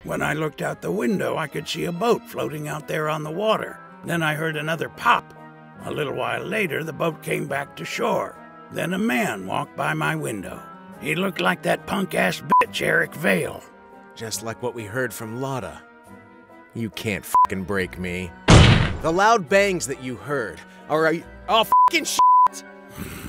When I looked out the window, I could see a boat floating out there on the water. Then I heard another pop. A little while later, the boat came back to shore. Then a man walked by my window. He looked like that punk-ass bitch Eric Vale. Just like what we heard from Lotta. You can't fucking break me. The loud bangs that you heard are all fucking shit.